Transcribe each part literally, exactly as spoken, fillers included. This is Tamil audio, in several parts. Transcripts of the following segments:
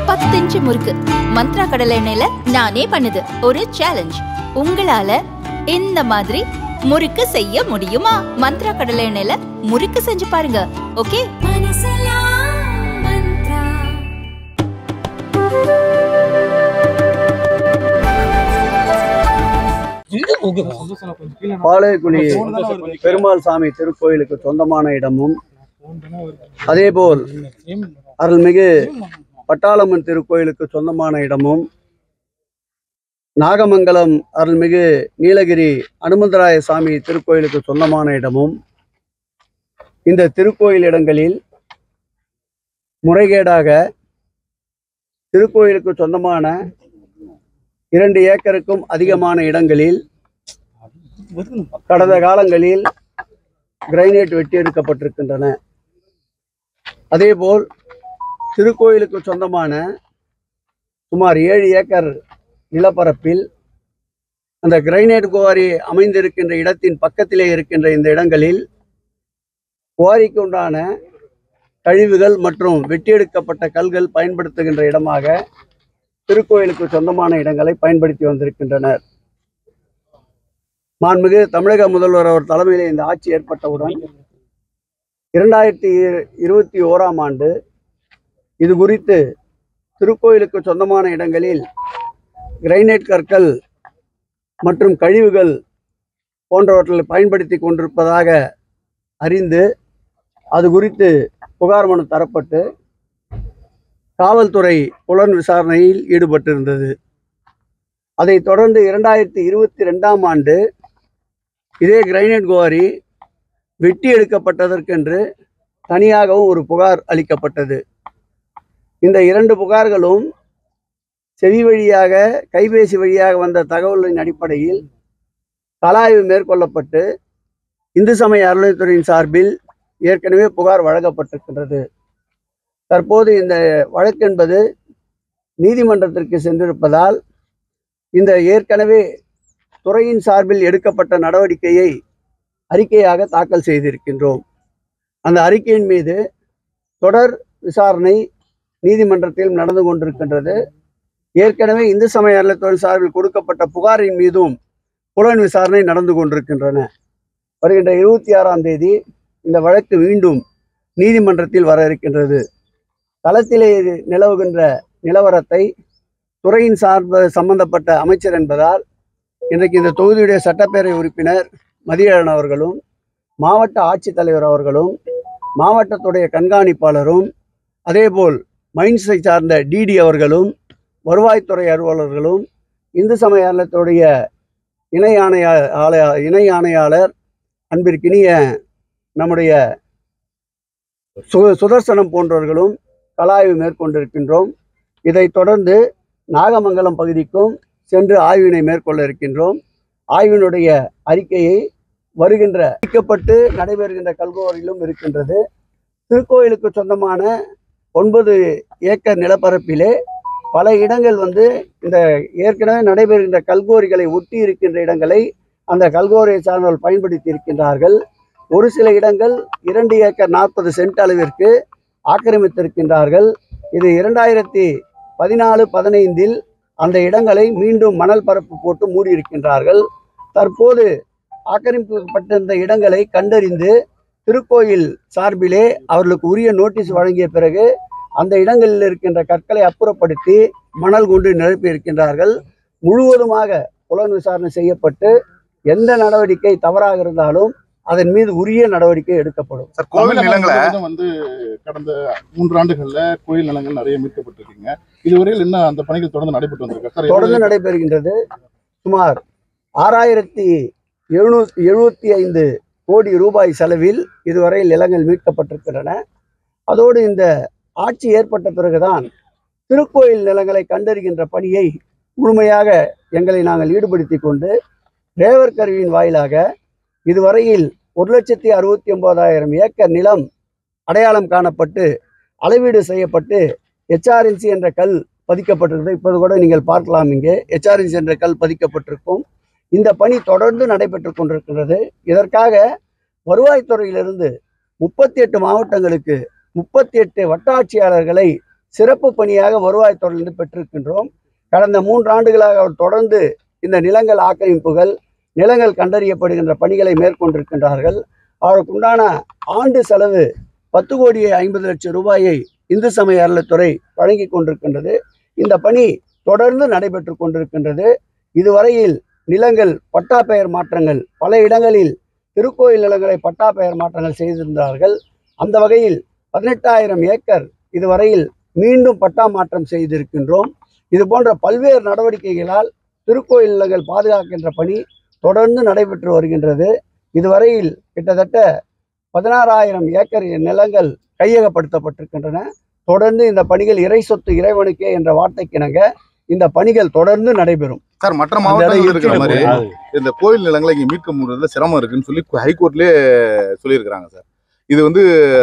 பத்து இன்ச்சு முறுக்கு மந்த்ரா கடலை எண்ணெயில நானே பண்ணுது ஒரு சேலஞ்ச். உங்களால இந்த மாதிரி முறுக்கு செய்ய முடியுமா? மந்த்ரா கடலை எண்ணெயில முறுக்கு செஞ்சு பாருங்க. ஓகே. பாளையக்குடி பெருமாள் சாமி திருக்கோயிலுக்கு சொந்தமான இடமும், அதேபோல் அருள்மிகு பட்டாளம்மன் திருக்கோயிலுக்கு சொந்தமான இடமும், நாகமங்கலம் அருள்மிகு நீலகிரி அனுமந்தராய சாமி திருக்கோயிலுக்கு சொந்தமான இடமும், இந்த திருக்கோயில் இடங்களில் முறைகேடாக திருக்கோயிலுக்கு சொந்தமான இரண்டு ஏக்கருக்கும் அதிகமான இடங்களில் கடந்த காலங்களில் கிரைனைட் வெட்டி எடுக்கப்பட்டிருக்கின்றன. அதேபோல் திருக்கோயிலுக்கு சொந்தமான சுமார் ஏழு ஏக்கர் நிலப்பரப்பில் அந்த கிரைனைட் குவாரி அமைந்திருக்கின்ற இடத்தின் பக்கத்திலே இருக்கின்ற இந்த இடங்களில் குவாரிக்கு உண்டான கழிவுகள் மற்றும் வெட்டியெடுக்கப்பட்ட கல்கள் பயன்படுத்துகின்ற இடமாக திருக்கோயிலுக்கு சொந்தமான இடங்களை பயன்படுத்தி வந்திருக்கின்றனர். மாண்புமிகு தமிழக முதல்வர் அவர் தலைமையிலே இந்த ஆட்சி ஏற்பட்டவுடன் இரண்டாயிரத்தி இருபத்தி ஓராம் ஆண்டு இது குறித்து திருக்கோயிலுக்கு சொந்தமான இடங்களில் கிரைனைட் கற்கள் மற்றும் கழிவுகள் போன்றவற்றை பயன்படுத்தி கொண்டிருப்பதாக அறிந்து அது குறித்து புகார் மனு தரப்பட்டு காவல்துறை புலன் விசாரணையில் ஈடுபட்டிருந்தது. அதைத் தொடர்ந்து இரண்டாயிரத்தி இருபத்தி ரெண்டாம் ஆண்டு இதே கிரைனைட் குவாரி வெட்டி எடுக்கப்பட்டதற்கென்று தனியாகவும் ஒரு புகார் அளிக்கப்பட்டது. இந்த இரண்டு புகார்களும் செவி வழியாக கைபேசி வழியாக வந்த தகவலின் அடிப்படையில் கலாய்வு மேற்கொள்ளப்பட்டு இந்து சமய அறநிலையத்துறையின் சார்பில் ஏற்கனவே புகார் வழங்கப்பட்டிருக்கின்றது. தற்போது இந்த வழக்கென்பது நீதிமன்றத்திற்கு சென்றிருப்பதால் இந்த ஏற்கனவே துறையின் சார்பில் எடுக்கப்பட்ட நடவடிக்கையை அறிக்கையாக தாக்கல் செய்திருக்கின்றோம். அந்த அறிக்கையின் மீது தொடர் விசாரணை நீதிமன்றத்தில் நடந்து கொண்டிருக்கின்றது. ஏற்கனவே இந்து சமய அறநிலையத்துறை சார்பில் கொடுக்கப்பட்ட புகாரின் மீதும் புலன் விசாரணை நடந்து கொண்டிருக்கின்றன. வருகின்ற இருபத்தி ஆறாம் தேதி இந்த வழக்கு மீண்டும் நீதிமன்றத்தில் வர இருக்கின்றது. களத்திலே நிலவுகின்ற நிலவரத்தை துறையின் சார்பு சம்பந்தப்பட்ட அமைச்சர் என்பதால் இன்றைக்கு இந்த தொகுதியுடைய சட்டப்பேரவை உறுப்பினர் மதியழகன் அவர்களும், மாவட்ட ஆட்சித்தலைவர் அவர்களும், மாவட்டத்துடைய கண்காணிப்பாளரும், அதேபோல் மைன்ஸை சார்ந்த டிடி அவர்களும், வருவாய்த்துறை அலுவலர்களும், இந்து சமய அறநிலையத்துடைய இணை ஆணையா இணை ஆணையாளர் அன்பிற்கினிய நம்முடைய சு சுதர்சனம் போன்றவர்களும் கலாய்வு மேற்கொண்டிருக்கின்றோம். இதைத் தொடர்ந்து நாகமங்கலம் பகுதிக்கும் சென்று ஆய்வினை மேற்கொள்ள இருக்கின்றோம். ஆய்வினுடைய அறிக்கையை வருகின்ற அறிக்கப்பட்டு நடைபெறுகின்ற கல்குவாரியிலும் இருக்கின்றது. திருக்கோயிலுக்கு சொந்தமான ஒன்பது ஏக்கர் நிலப்பரப்பிலே பல இடங்கள் வந்து இந்த ஏற்கனவே நடைபெறுகின்ற கல்குவாரிகளை ஒட்டி இருக்கின்ற இடங்களை அந்த கல்குவாரியை சார்ந்தவர்கள் பயன்படுத்தி இருக்கின்றார்கள். ஒரு சில இடங்கள் இரண்டு ஏக்கர் நாற்பது சென்ட் அளவிற்கு ஆக்கிரமித்திருக்கின்றார்கள். இது இரண்டாயிரத்தி பதினாலு பதினைந்தில் அந்த இடங்களை மீண்டும் மணல் பரப்பு போட்டு மூடியிருக்கின்றார்கள். தற்போது ஆக்கிரமிக்கப்பட்டிருந்த இடங்களை கண்டறிந்து திருக்கோயில் சார்பிலே அவர்களுக்கு உரிய நோட்டீஸ் வழங்கிய பிறகு அந்த இடங்களில் இருக்கின்ற கற்களை அப்புறப்படுத்தி மணல் கொண்டு நிரப்பி இருக்கின்றார்கள். முழுவதுமாக புலன் விசாரணை செய்யப்பட்டு எந்த நடவடிக்கை தவறாக இருந்தாலும் அதன் மீது உரிய நடவடிக்கை எடுக்கப்படும். கோவில் நிலங்களை வந்து கடந்த மூன்று ஆண்டுகள்ல கோயில் நிலங்கள் நிறைய மீட்கப்பட்டிருக்கீங்க. இதுவரையில் என்ன அந்த பணிகள் தொடர்ந்து நடைபெற்று வந்திருக்கு? தொடர்ந்து நடைபெறுகின்றது. சுமார் ஆறாயிரத்தி எழுநூத்தி எழுபத்தி ஐந்து கோடி ரூபாய் செலவில் இதுவரையில் நிலங்கள் மீட்கப்பட்டிருக்கின்றன. அதோடு இந்த ஆட்சி ஏற்பட்ட பிறகுதான் திருக்கோயில் நிலங்களை கண்டறிகின்ற பணியை முழுமையாக எங்களை நாங்கள் ஈடுபடுத்தி கொண்டு ரேவர் கருவியின் வாயிலாக இதுவரையில் ஒரு லட்சத்தி அறுபத்தி ஒன்பதாயிரம் ஏக்கர் நிலம் அடையாளம் காணப்பட்டு அளவீடு செய்யப்பட்டு ஹெச்ஆர்என்சி என்ற கல் பதிக்கப்பட்டிருக்கிறது. இப்போது கூட நீங்கள் பார்க்கலாம், இங்கே ஹெச்ஆர்என்சி என்ற கல் பதிக்கப்பட்டிருக்கும். இந்த பணி தொடர்ந்து நடைபெற்று கொண்டிருக்கிறது. இதற்காக வருவாய்த்துறையிலிருந்து முப்பத்தி எட்டு மாவட்டங்களுக்கு முப்பத்தி எட்டு வட்டாட்சியாளர்களை சிறப்பு பணியாக வருவாய் தொடர்ந்து பெற்றிருக்கின்றோம். கடந்த மூன்று ஆண்டுகளாக அவர் தொடர்ந்து இந்த நிலங்கள் ஆக்கிரமிப்புகள், நிலங்கள் கண்டறியப்படுகின்ற பணிகளை மேற்கொண்டிருக்கின்றார்கள். அவருக்குண்டான ஆண்டு செலவு பத்து கோடியே ஐம்பது லட்சம் ரூபாயை இந்து சமய அறநிலையத்துறை வழங்கி கொண்டிருக்கின்றது. இந்த பணி தொடர்ந்து நடைபெற்று கொண்டிருக்கின்றது. இதுவரையில் நிலங்கள் பட்டா பெயர் மாற்றங்கள், பல இடங்களில் திருக்கோயில் நிலங்களை பட்டா பெயர் மாற்றங்கள் செய்திருந்தார்கள். அந்த வகையில் பதினெட்டாயிரம் ஏக்கர் இதுவரையில் மீண்டும் பட்டா மாற்றம் செய்திருக்கின்றோம். இது போன்ற பல்வேறு நடவடிக்கைகளால் திருக்கோயில் நிலங்கள் பாதுகாக்கின்ற பணி தொடர்ந்து நடைபெற்று வருகின்றது. இதுவரையில் கிட்டத்தட்ட பதினாறாயிரம் ஏக்கர் நிலங்கள் கையகப்படுத்தப்பட்டிருக்கின்றன. தொடர்ந்து இந்த பணிகள் இறை சொத்து இறைவனுக்கே என்ற வார்த்தைக்கிணங்க இந்த பணிகள் தொடர்ந்து நடைபெறும். சார், மற்ற மாவட்டங்கள் இருக்கிற மாதிரி இந்த கோயில் நிலங்களை இங்கே மீட்க முடியறதுல சிரமம் இருக்குன்னு சொல்லி ஹைகோர்ட்லேயே சொல்லியிருக்கிறாங்க சார். இது வந்து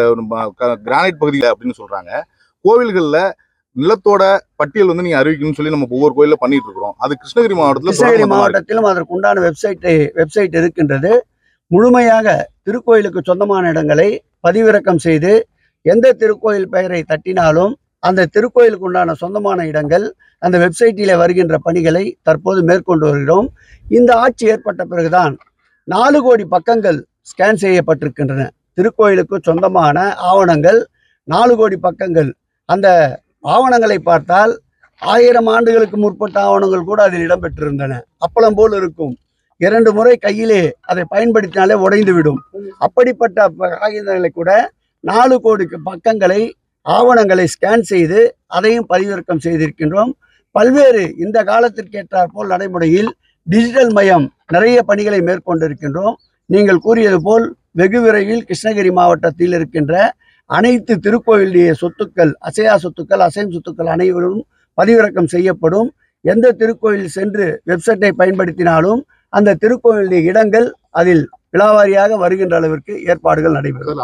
கிரானைட் பகுதி அப்படின்னு சொல்றாங்க. கோவில்களில் நிலத்தோட பட்டியல் வந்து நீங்க அறிவிக்கணும்னு சொல்லி நம்ம ஒவ்வொரு கோயில பண்ணிட்டு இருக்கிறோம். அது கிருஷ்ணகிரி மாவட்டத்தில் கிருஷ்ணகிரி மாவட்டத்திலும் அதற்கு உண்டான வெப்சைட் வெப்சைட் இருக்கின்றது. முழுமையாக திருக்கோயிலுக்கு சொந்தமான இடங்களை பதிவிறக்கம் செய்து எந்த திருக்கோயில் பெயரை தட்டினாலும் அந்த திருக்கோயிலுக்கு உண்டான சொந்தமான இடங்கள் அந்த வெப்சைட்டில் வருகின்ற பணிகளை தற்போது மேற்கொண்டு வருகிறோம். இந்த ஆட்சி ஏற்பட்ட பிறகுதான் நாலு கோடி பக்கங்கள் ஸ்கேன் செய்யப்பட்டிருக்கின்றன. திருக்கோயிலுக்கு சொந்தமான ஆவணங்கள் நாலு கோடி பக்கங்கள். அந்த ஆவணங்களை பார்த்தால் ஆயிரம் ஆண்டுகளுக்கு முற்பட்ட ஆவணங்கள் கூட அதில் இடம்பெற்றிருந்தன. அப்பளம் போல் இருக்கும். இரண்டு முறை கையிலே அதை பயன்படுத்தினாலே உடைந்துவிடும். அப்படிப்பட்ட காகிதங்களை கூட நாலு கோடி பக்கங்களை ஆவணங்களை ஸ்கேன் செய்து அதையும் பதிவிறக்கம் செய்திருக்கின்றோம். பல்வேறு இந்த காலத்திற்கு ஏற்றாற்போல் நடைமுறையில் டிஜிட்டல் மயம் நிறைய பணிகளை மேற்கொண்டிருக்கின்றோம். நீங்கள் கூறியது போல் வெகு விரைவில் கிருஷ்ணகிரி மாவட்டத்தில் இருக்கின்ற அனைத்து திருக்கோயிலுடைய சொத்துக்கள், அசையா சொத்துக்கள், அசையும் சொத்துக்கள் அனைவரும் பதிவிறக்கம் செய்யப்படும். எந்த திருக்கோயில் சென்று வெப்சைட்டை பயன்படுத்தினாலும் அந்த திருக்கோயிலுடைய இடங்கள் அதில் விழாவாரியாக வருகின்ற அளவிற்கு ஏற்பாடுகள் நடைபெறும்.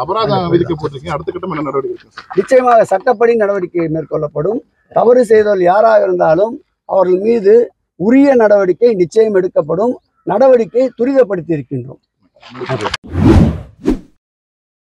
நிச்சயமாக சட்டப்படி நடவடிக்கை மேற்கொள்ளப்படும். தவறு செய்தவர்கள் யாராக இருந்தாலும் அவர்கள் மீது உரிய நடவடிக்கை நிச்சயம் எடுக்கப்படும். நடவடிக்கை துரிதப்படுத்தி இருக்கின்றோம்.